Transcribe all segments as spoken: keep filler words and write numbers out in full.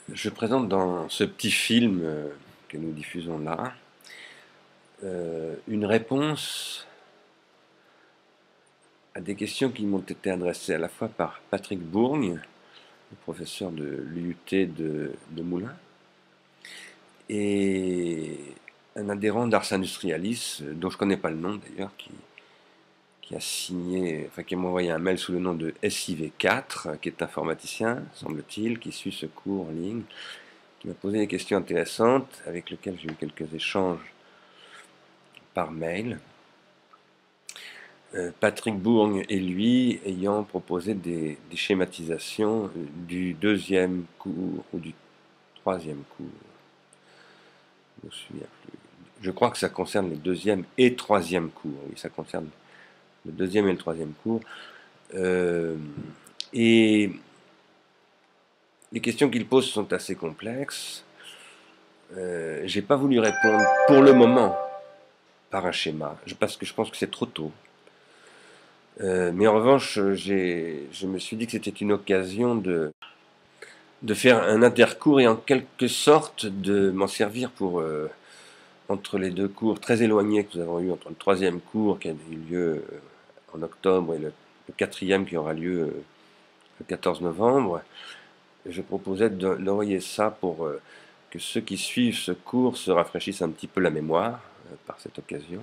Je présente dans ce petit film euh, que nous diffusons là euh, une réponse à des questions qui m'ont été adressées à la fois par Patrick Bourgne, le professeur de l'U U T de, de Moulins, et un adhérent d'Ars Industrialis, dont je ne connais pas le nom d'ailleurs, qui, qui a signé, enfin qui m'a envoyé un mail sous le nom de S I V quatre, qui est informaticien, semble-t-il, qui suit ce cours en ligne, qui m'a posé des questions intéressantes, avec lesquelles j'ai eu quelques échanges par mail. Euh, Patrick Bourgne et lui ayant proposé des, des schématisations du deuxième cours ou du troisième cours. Je me souviens plus. Je crois que ça concerne les deuxième et troisième cours. Oui, ça concerne le deuxième et le troisième cours. Euh, et les questions qu'il pose sont assez complexes. Euh, j'ai pas voulu répondre pour le moment par un schéma, parce que je pense que c'est trop tôt. Euh, mais en revanche, j'ai, je me suis dit que c'était une occasion de, de faire un intercours et en quelque sorte de m'en servir pour, euh, entre les deux cours très éloignés que nous avons eu, entre le troisième cours qui a eu lieu en octobre et le, le quatrième qui aura lieu le quatorze novembre, je proposais d'envoyer ça pour euh, que ceux qui suivent ce cours se rafraîchissent un petit peu la mémoire euh, par cette occasion.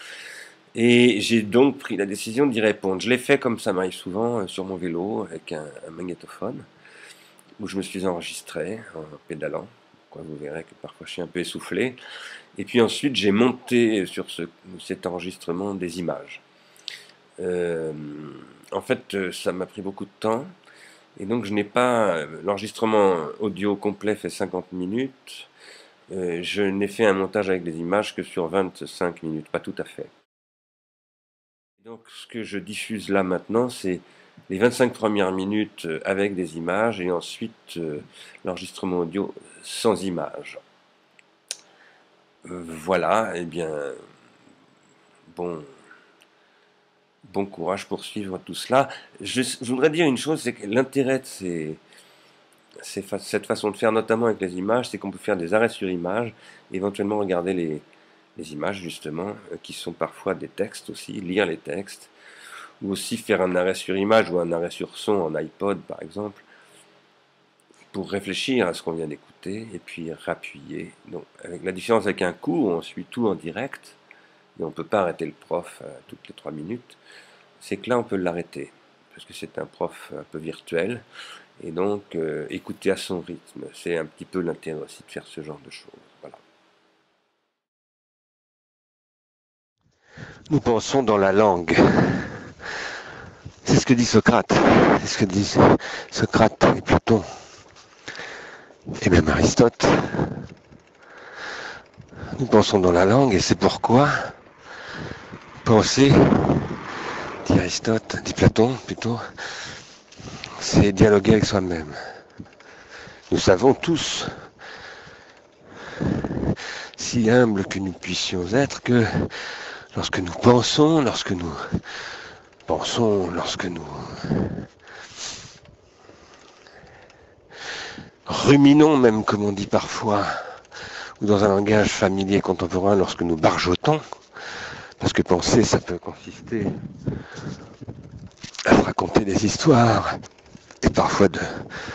Et j'ai donc pris la décision d'y répondre. Je l'ai fait comme ça m'arrive souvent euh, sur mon vélo avec un, un magnétophone où je me suis enregistré en pédalant. Quoi, vous verrez que parfois je suis un peu essoufflé. Et puis ensuite j'ai monté sur ce, cet enregistrement des images. Euh, en fait, ça m'a pris beaucoup de temps. Et donc je n'ai pas... L'enregistrement audio complet fait cinquante minutes. Euh, je n'ai fait un montage avec des images que sur vingt-cinq minutes, pas tout à fait. Donc ce que je diffuse là maintenant, c'est les vingt-cinq premières minutes avec des images et ensuite euh, l'enregistrement audio sans images. Euh, voilà, et eh bien, bon, bon courage pour suivre tout cela. Je, je voudrais dire une chose, c'est que l'intérêt de ces, ces fa cette façon de faire, notamment avec les images, c'est qu'on peut faire des arrêts sur images, éventuellement regarder les, les images justement, euh, qui sont parfois des textes aussi, lire les textes, ou aussi faire un arrêt sur image ou un arrêt sur son en iPod par exemple, pour réfléchir à ce qu'on vient d'écouter et puis rappuyer. Donc, avec la différence avec un cours, on suit tout en direct et on ne peut pas arrêter le prof à toutes les trois minutes, c'est que là on peut l'arrêter parce que c'est un prof un peu virtuel et donc euh, écouter à son rythme. C'est un petit peu l'intérêt aussi de faire ce genre de choses. Voilà. Nous pensons dans la langue. C'est ce que dit Socrate. C'est ce que dit Socrate et Platon. Et même Aristote. Nous pensons dans la langue et c'est pourquoi penser, dit Aristote, dit Platon plutôt, c'est dialoguer avec soi-même. Nous savons tous, si humbles que nous puissions être, que lorsque nous pensons, lorsque nous pensons, lorsque nous ruminons même, comme on dit parfois, ou dans un langage familier contemporain, lorsque nous barjotons, parce que penser, ça peut consister à raconter des histoires, et parfois de,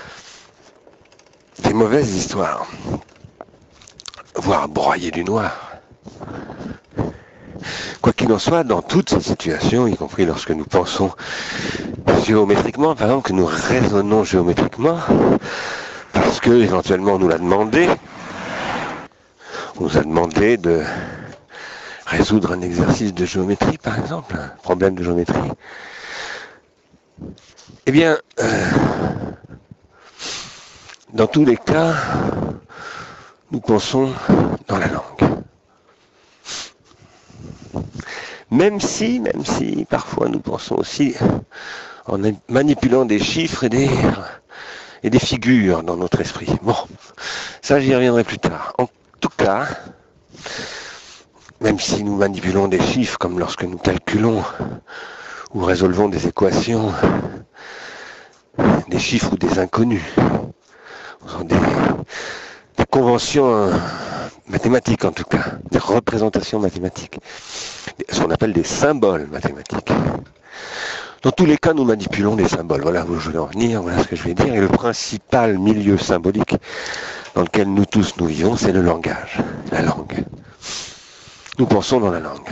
des mauvaises histoires, voire broyer du noir. Quoi qu'il en soit, dans toutes ces situations, y compris lorsque nous pensons géométriquement, par exemple, que nous raisonnons géométriquement, parce que éventuellement on nous l'a demandé, on nous a demandé de résoudre un exercice de géométrie, par exemple, un problème de géométrie. Eh bien, euh, dans tous les cas, nous pensons dans la langue. Même si, même si, parfois nous pensons aussi en manipulant des chiffres et des, et des figures dans notre esprit. Bon, ça j'y reviendrai plus tard. En tout cas, même si nous manipulons des chiffres comme lorsque nous calculons ou résolvons des équations, des chiffres ou des inconnus, des, conventions euh, mathématiques en tout cas, des représentations mathématiques, ce qu'on appelle des symboles mathématiques. Dans tous les cas, nous manipulons des symboles. Voilà où je vais en venir, voilà ce que je vais dire. Et le principal milieu symbolique dans lequel nous tous nous vivons, c'est le langage, la langue. Nous pensons dans la langue.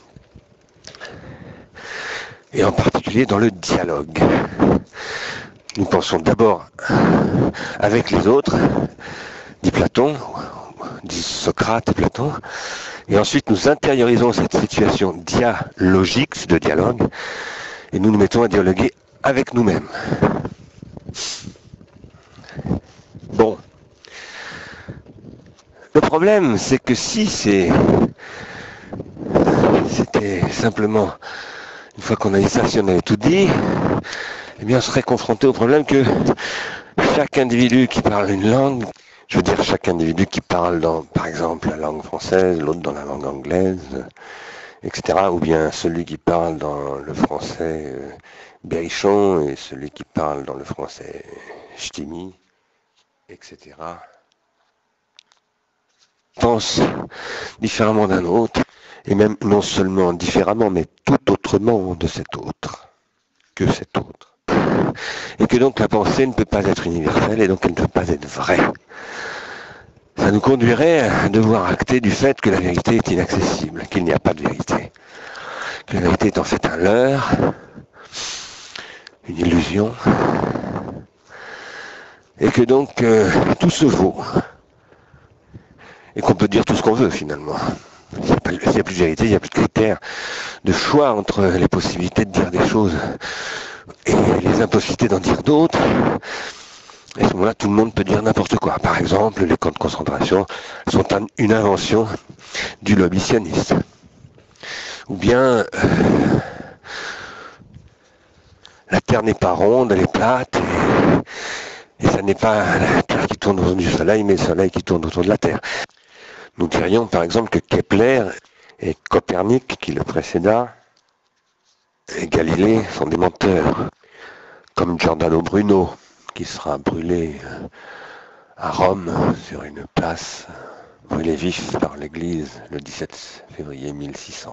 Et en particulier dans le dialogue. Nous pensons d'abord avec les autres, dit Platon, dit Socrate et Platon, et ensuite nous intériorisons cette situation dialogique de dialogue, et nous nous mettons à dialoguer avec nous-mêmes. Bon. Le problème, c'est que si c'est, c'était simplement, une fois qu'on a dit ça, si on avait tout dit, eh bien on serait confronté au problème que chaque individu qui parle une langue, je veux dire chaque individu qui parle dans, par exemple, la langue française, l'autre dans la langue anglaise, et cetera, ou bien celui qui parle dans le français euh, berrichon et celui qui parle dans le français ch'timi, et cetera, pense différemment d'un autre, et même non seulement différemment, mais tout autrement de cet autre, que cet autre. Et que donc la pensée ne peut pas être universelle, et donc elle ne peut pas être vraie. Ça nous conduirait à devoir acter du fait que la vérité est inaccessible, qu'il n'y a pas de vérité. Que la vérité est en fait un leurre, une illusion, et que donc euh, tout se vaut. Et qu'on peut dire tout ce qu'on veut finalement. S'il n'y a plus de vérité, il n'y a plus de critères de choix entre les possibilités de dire des choses et les impossibilités d'en dire d'autres. Et à ce moment-là, tout le monde peut dire n'importe quoi. Par exemple, les camps de concentration sont une invention du lobby sioniste. Ou bien, euh, la Terre n'est pas ronde, elle est plate, et, et ça n'est pas la Terre qui tourne autour du Soleil, mais le Soleil qui tourne autour de la Terre. Nous dirions par exemple que Kepler et Copernic, qui le précéda, et Galilée sont des menteurs, comme Giordano Bruno, qui sera brûlé à Rome sur une place, brûlé vif par l'Église le dix-sept février mille six cents.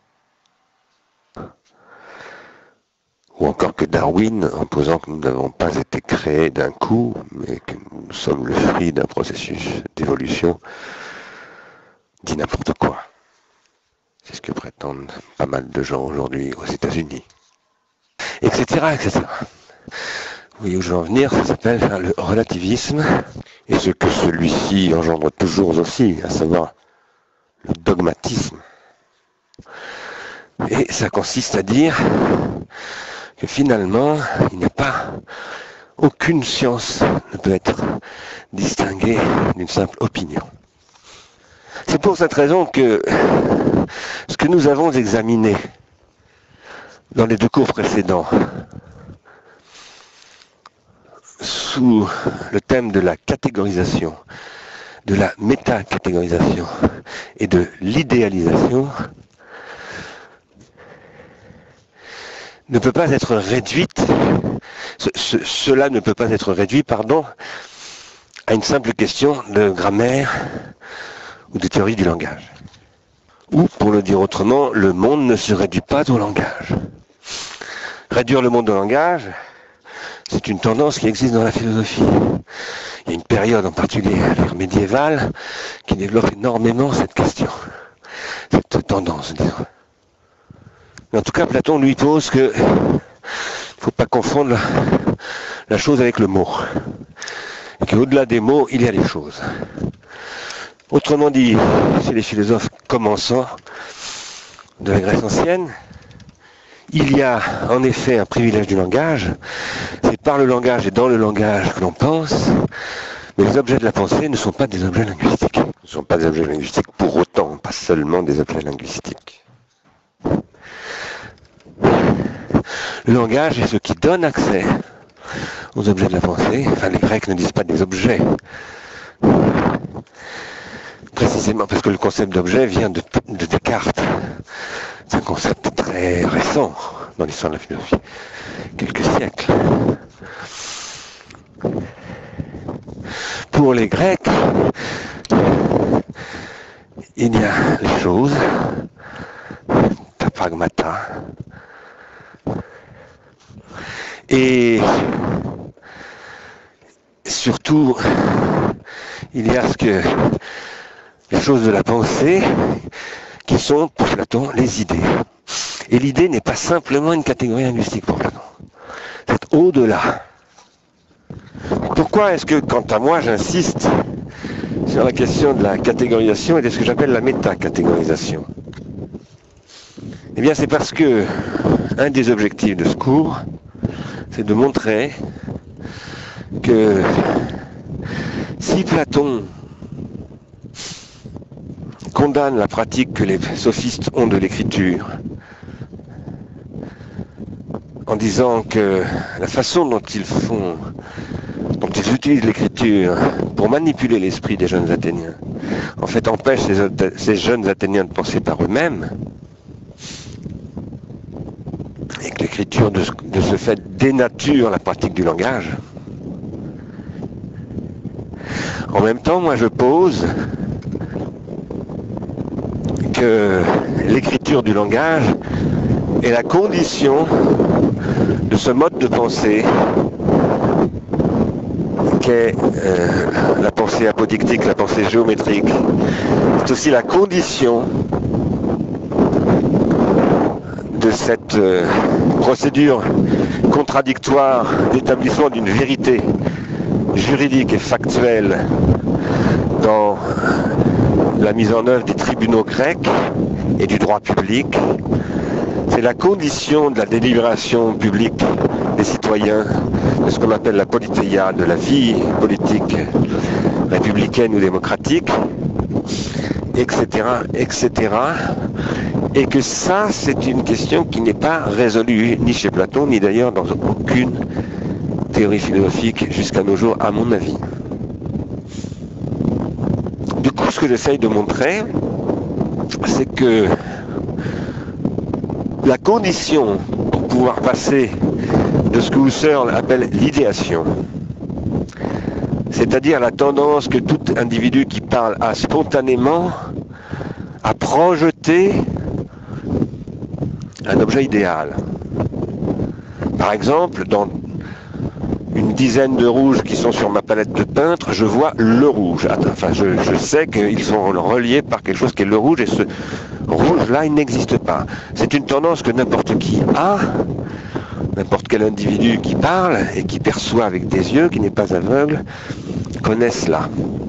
Ou encore que Darwin, en posant que nous n'avons pas été créés d'un coup, mais que nous sommes le fruit d'un processus d'évolution, dit n'importe quoi. C'est ce que prétendent pas mal de gens aujourd'hui aux États-Unis. Etc, et cetera. Oui, où je veux en venir, ça s'appelle le relativisme, et ce que celui-ci engendre toujours aussi, à savoir le dogmatisme. Et ça consiste à dire que finalement, il n'y a pas, aucune science ne peut être distinguée d'une simple opinion. C'est pour cette raison que ce que nous avons examiné dans les deux cours précédents, sous le thème de la catégorisation, de la métacatégorisation et de l'idéalisation, ne peut pas être réduite, ce, ce, cela ne peut pas être réduit, pardon, à une simple question de grammaire ou de théorie du langage. Ou, pour le dire autrement, le monde ne se réduit pas au langage. Réduire le monde au langage, c'est une tendance qui existe dans la philosophie. Il y a une période en particulier, l'ère médiévale, qui développe énormément cette question, cette tendance, disons. Mais en tout cas, Platon lui pose que il ne faut pas confondre la, la chose avec le mot. Et qu'au-delà des mots, il y a les choses. Autrement dit, chez les philosophes commençants de la Grèce ancienne, il y a en effet un privilège du langage. C'est par le langage et dans le langage que l'on pense, mais les objets de la pensée ne sont pas des objets linguistiques. Ne sont pas des objets linguistiques pour autant, pas seulement des objets linguistiques. Le langage est ce qui donne accès aux objets de la pensée. Enfin, les Grecs ne disent pas des objets. Précisément parce que le concept d'objet vient de, de Descartes. C'est un concept très récent dans l'histoire de la philosophie. Quelques siècles. Pour les Grecs, il y a les choses, ta pragmata, et surtout, il y a ce que les choses de la pensée qui sont pour Platon les idées. Et l'idée n'est pas simplement une catégorie linguistique pour Platon. C'est au-delà. Pourquoi est-ce que, quant à moi, j'insiste sur la question de la catégorisation et de ce que j'appelle la métacatégorisation? Eh bien, c'est parce que un des objectifs de ce cours, c'est de montrer que si Platon condamne la pratique que les sophistes ont de l'écriture, en disant que la façon dont ils font, dont ils utilisent l'écriture pour manipuler l'esprit des jeunes Athéniens, en fait empêche ces, ces jeunes Athéniens de penser par eux-mêmes, et que l'écriture de, de ce fait dénature la pratique du langage. En même temps, moi je pose que l'écriture du langage est la condition de ce mode de pensée qu'est euh, la pensée apodictique, la pensée géométrique. C'est aussi la condition de cette euh, procédure contradictoire d'établissement d'une vérité juridique et factuelle dans la mise en œuvre des tribunaux grecs et du droit public. C'est la condition de la délibération publique des citoyens, de ce qu'on appelle la politeia, de la vie politique républicaine ou démocratique, et cetera, et cetera. Et que ça, c'est une question qui n'est pas résolue, ni chez Platon, ni d'ailleurs dans aucune théorie philosophique jusqu'à nos jours, à mon avis. Du coup, ce que j'essaye de montrer, c'est que la condition pour pouvoir passer de ce que Husserl appelle l'idéation, c'est-à-dire la tendance que tout individu qui parle a spontanément à projeter un objet idéal. Par exemple, dans une dizaine de rouges qui sont sur ma palette de peintre, je vois le rouge. Enfin, je, je sais qu'ils sont reliés par quelque chose qui est le rouge, et ce rouge-là, il n'existe pas. C'est une tendance que n'importe qui a, n'importe quel individu qui parle et qui perçoit avec des yeux, qui n'est pas aveugle, connaît cela.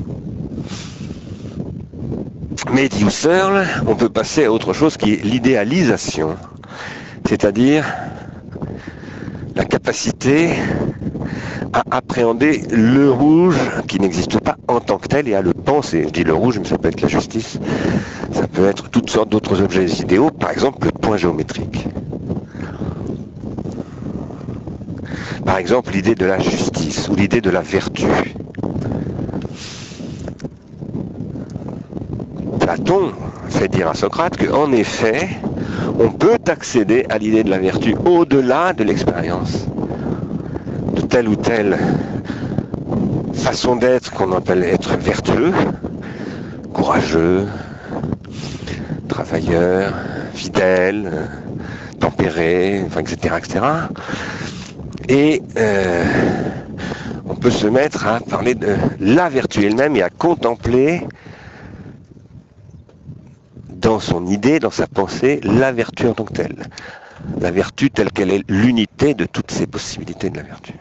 Mais dit Husserl, on peut passer à autre chose qui est l'idéalisation, c'est-à-dire la capacité à appréhender le rouge qui n'existe pas en tant que tel et à le penser. Je dis le rouge, mais ça peut être la justice, ça peut être toutes sortes d'autres objets idéaux, par exemple le point géométrique. Par exemple l'idée de la justice ou l'idée de la vertu. Platon fait dire à Socrate qu'en effet, on peut accéder à l'idée de la vertu au-delà de l'expérience de telle ou telle façon d'être qu'on appelle être vertueux, courageux, travailleur, fidèle, tempéré, enfin, et cetera, et cetera. Et euh, on peut se mettre à parler de la vertu elle-même et à contempler dans son idée, dans sa pensée, la vertu en tant que telle. La vertu telle qu'elle est l'unité de toutes ces possibilités de la vertu.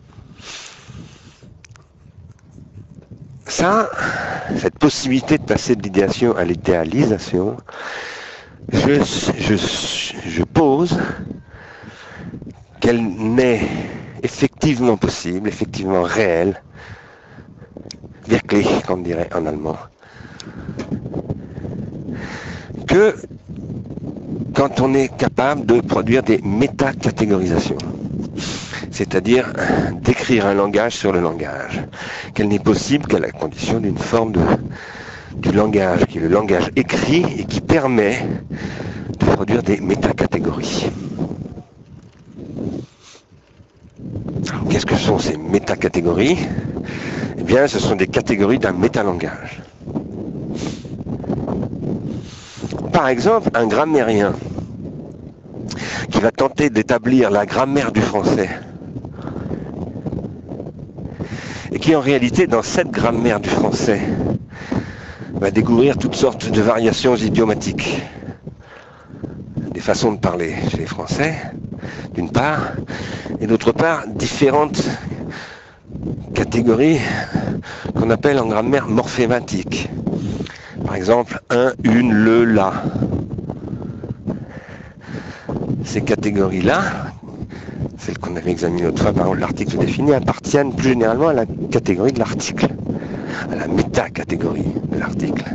Ça, cette possibilité de passer de l'idéation à l'idéalisation, je, je, je pose qu'elle n'est effectivement possible, effectivement réelle, wirklich, comme on dirait en allemand, que quand on est capable de produire des métacatégorisations, c'est-à-dire d'écrire un langage sur le langage, qu'elle n'est possible qu'à la condition d'une forme de, du langage, qui est le langage écrit et qui permet de produire des métacatégories. Qu'est-ce que sont ces métacatégories ? eh bien, ce sont des catégories d'un métalangage. Par exemple, un grammairien qui va tenter d'établir la grammaire du français et qui, en réalité, dans cette grammaire du français, va découvrir toutes sortes de variations idiomatiques, des façons de parler chez les Français, d'une part, et d'autre part, différentes catégories qu'on appelle en grammaire morphématique. Par exemple, un, une, le, la. Ces catégories-là, celles qu'on avait examinées l'autre fois, par exemple l'article défini, appartiennent plus généralement à la catégorie de l'article, à la métacatégorie de l'article.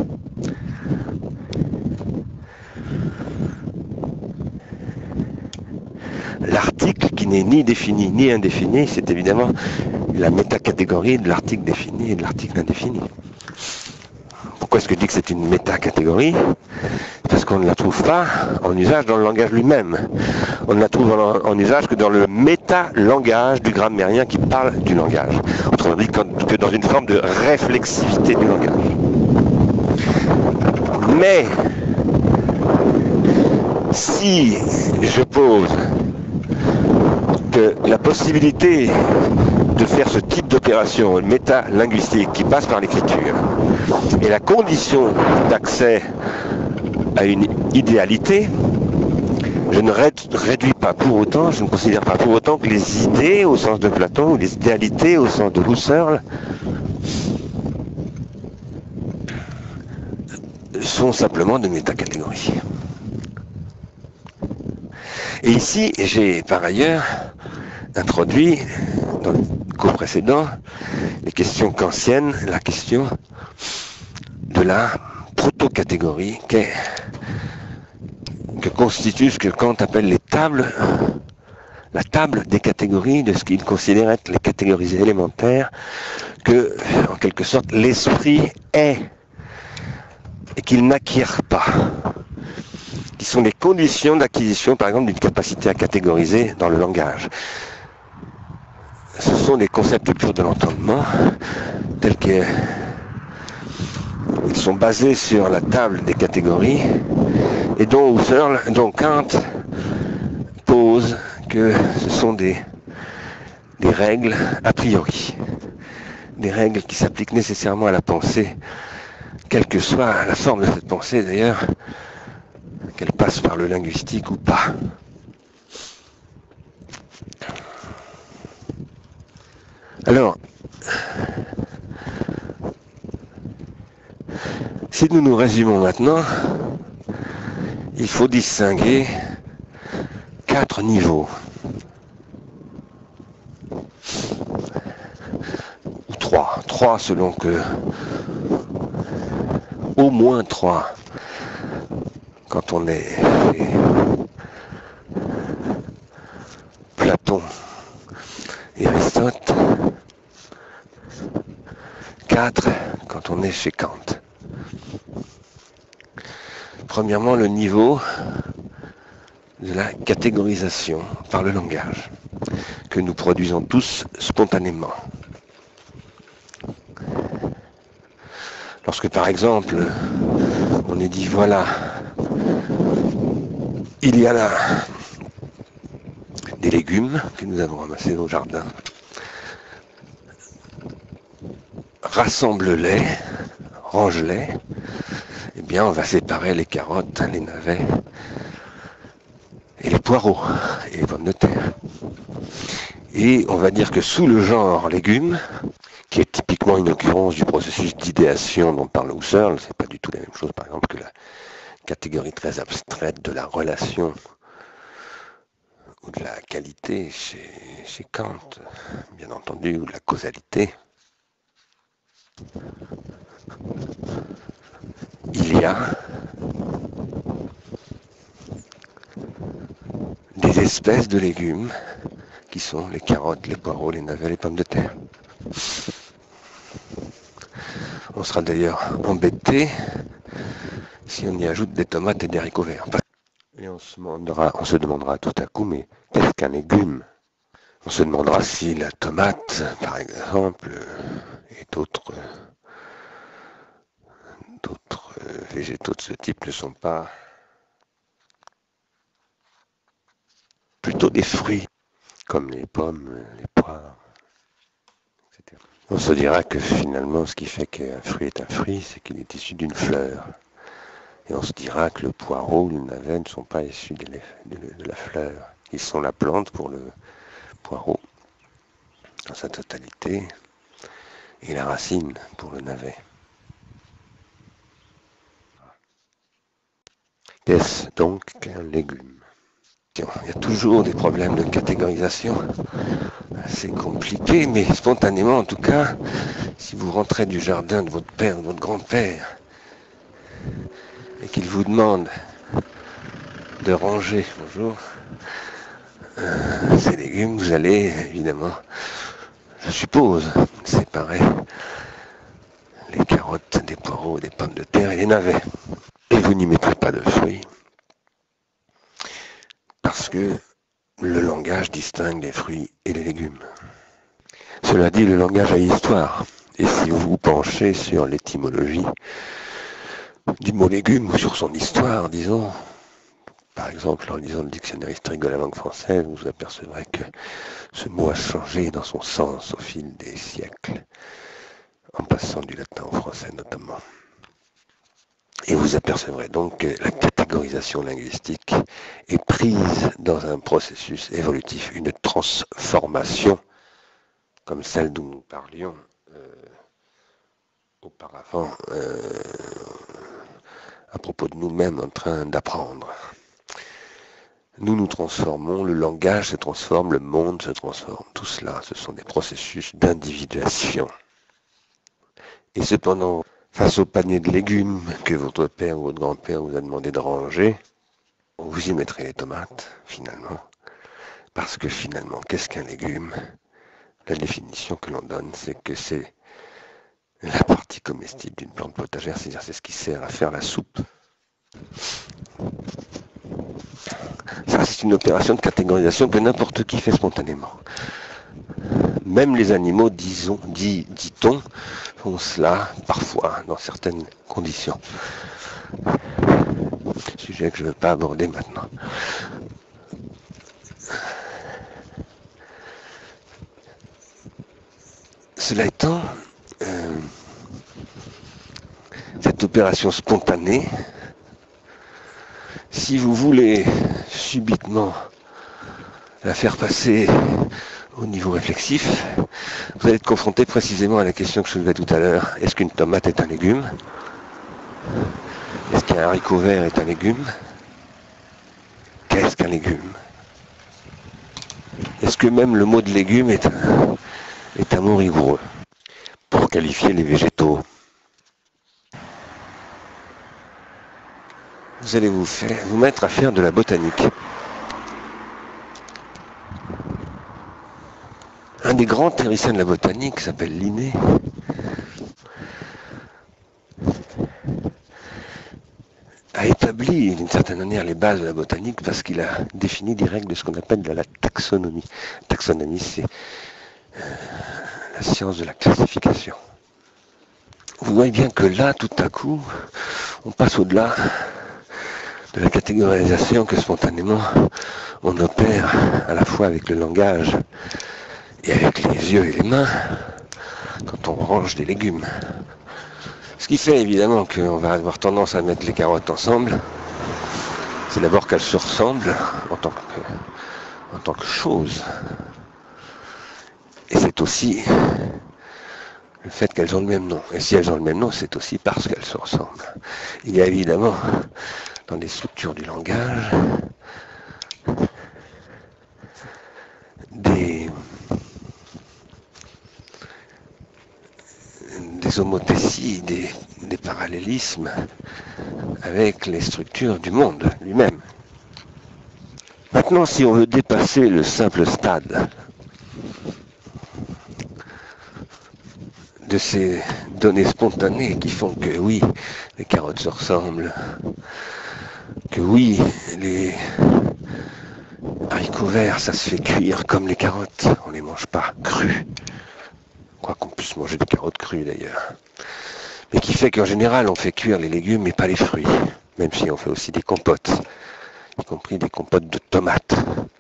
L'article qui n'est ni défini ni indéfini, c'est évidemment la métacatégorie de l'article défini et de l'article indéfini. Pourquoi est-ce que je dis que c'est une métacatégorie ? Parce qu'on ne la trouve pas en usage dans le langage lui-même. On ne la trouve en, en usage que dans le métalangage du grammairien qui parle du langage. Autrement dit, que dans une forme de réflexivité du langage. Mais, si je pose que la possibilité de faire ce type d'opération métalinguistique qui passe par l'écriture est la condition d'accès à une idéalité, je ne réduis pas pour autant, je ne considère pas pour autant que les idées au sens de Platon ou les idéalités au sens de Husserl sont simplement de métacatégories. Et ici, j'ai par ailleurs introduit dans le cours précédent les questions kantiennes, la question de la proto-catégorie qu'est, que constitue ce que Kant appelle les tables, la table des catégories de ce qu'il considère être les catégories élémentaires que, en quelque sorte, l'esprit est et qu'il n'acquiert pas, qui sont les conditions d'acquisition, par exemple, d'une capacité à catégoriser dans le langage. Ce sont des concepts purs de l'entendement, tels qu'ils sont basés sur la table des catégories, et dont Husserl, dont Kant pose que ce sont des, des règles a priori, des règles qui s'appliquent nécessairement à la pensée, quelle que soit la forme de cette pensée d'ailleurs, qu'elle passe par le linguistique ou pas. Alors, si nous nous résumons maintenant, il faut distinguer quatre niveaux, ou trois, trois selon que, au moins trois, quand on est chez Platon et Aristote, quatre quand on est chez Kant. Premièrement, le niveau de la catégorisation par le langage, que nous produisons tous spontanément. Lorsque, par exemple, on est dit, voilà, il y a là des légumes que nous avons ramassés au jardin, rassemble-les, range-les, eh bien on va séparer les carottes, les navets et les poireaux et les pommes de terre. Et on va dire que sous le genre légumes, qui est typiquement une occurrence du processus d'idéation dont parle Husserl, c'est pas du tout la même chose par exemple que la catégorie très abstraite de la relation ou de la qualité chez, chez Kant, bien entendu, ou de la causalité. Il y a des espèces de légumes qui sont les carottes, les poireaux, les navets, les pommes de terre. On sera d'ailleurs embêté si on y ajoute des tomates et des haricots verts. Et on se demandera, on se demandera tout à coup, mais qu'est-ce qu'un légume ? On se demandera si la tomate, par exemple, et d'autres d'autres végétaux de ce type ne sont pas plutôt des fruits, comme les pommes, les poires, et cetera. On se dira que finalement, ce qui fait qu'un fruit est un fruit, c'est qu'il est issu d'une fleur. Et on se dira que le poireau ou le navet ne sont pas issus de, de, de la fleur. Ils sont la plante pour le poireau, dans sa totalité, et la racine pour le navet. Qu'est-ce donc qu'un légume? Il y a toujours des problèmes de catégorisation assez compliqués, mais spontanément en tout cas, si vous rentrez du jardin de votre père ou de votre grand-père et qu'il vous demande de ranger, bonjour, euh, ces légumes, vous allez évidemment, je suppose, séparer les carottes des poireaux, des pommes de terre et les navets. Et vous n'y mettrez pas de fruits, parce que le langage distingue les fruits et les légumes. Cela dit, le langage a une histoire. Et si vous vous penchez sur l'étymologie du mot légume ou sur son histoire, disons, par exemple en lisant le dictionnaire historique de la langue française, vous apercevrez que ce mot a changé dans son sens au fil des siècles, en passant du latin au français notamment. Et vous apercevrez donc que la catégorisation linguistique est prise dans un processus évolutif, une transformation, comme celle dont nous parlions euh, auparavant, euh, à propos de nous-mêmes en train d'apprendre. Nous nous transformons, le langage se transforme, le monde se transforme. Tout cela, ce sont des processus d'individuation. Et cependant, face au panier de légumes que votre père ou votre grand-père vous a demandé de ranger, vous y mettrez les tomates, finalement. Parce que finalement, qu'est-ce qu'un légume? La définition que l'on donne, c'est que c'est la partie comestible d'une plante potagère, c'est-à-dire c'est ce qui sert à faire la soupe. Ça, c'est une opération de catégorisation que n'importe qui fait spontanément. Même les animaux, disons, dit, dit-on, font cela parfois, dans certaines conditions. Sujet que je ne veux pas aborder maintenant. Cela étant, euh, cette opération spontanée, si vous voulez subitement la faire passer au niveau réflexif, vous allez être confronté précisément à la question que je soulevais tout à l'heure. Est-ce qu'une tomate est un légume? Est-ce qu'un haricot vert est un légume? Qu'est-ce qu'un légume? Est-ce que même le mot de légume est un, est un mot rigoureux pour qualifier les végétaux? Vous allez vous, faire, vous mettre à faire de la botanique. Un des grands théoriciens de la botanique s'appelle Linné. A établi d'une certaine manière les bases de la botanique parce qu'il a défini des règles de ce qu'on appelle de la taxonomie. Taxonomie, c'est euh, la science de la classification. Vous voyez bien que là, tout à coup, on passe au-delà de la catégorisation que spontanément on opère à la fois avec le langage et avec les yeux et les mains quand on range des légumes. Ce qui fait évidemment qu'on va avoir tendance à mettre les carottes ensemble, c'est d'abord qu'elles se ressemblent en tant que, en tant que chose. Et c'est aussi le fait qu'elles ont le même nom. Et si elles ont le même nom, c'est aussi parce qu'elles se ressemblent. Il y a évidemment, dans les structures du langage, des, des homothéties, des, des parallélismes avec les structures du monde lui-même. Maintenant, si on veut dépasser le simple stade de ces données spontanées qui font que oui, les carottes se ressemblent, que oui, les, Haricots verts, ça se fait cuire comme les carottes. On les mange pas crues. Quoi qu'on puisse manger des carottes crues d'ailleurs. Mais qui fait qu'en général, on fait cuire les légumes mais pas les fruits. Même si on fait aussi des compotes. Y compris des compotes de tomates.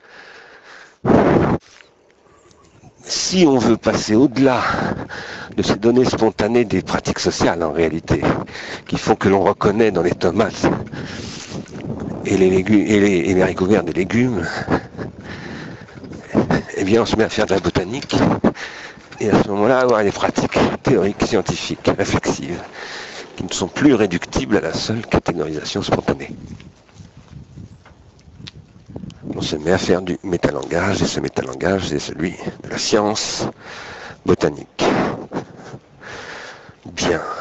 Si on veut passer au-delà de ces données spontanées des pratiques sociales en réalité, qui font que l'on reconnaît dans les tomates et les, légumes, et les, et les haricots verts des légumes, eh bien on se met à faire de la botanique et à ce moment-là avoir des pratiques théoriques, scientifiques, réflexives, qui ne sont plus réductibles à la seule catégorisation spontanée. On se met à faire du métalangage, et ce métalangage, c'est celui de la science botanique. Bien.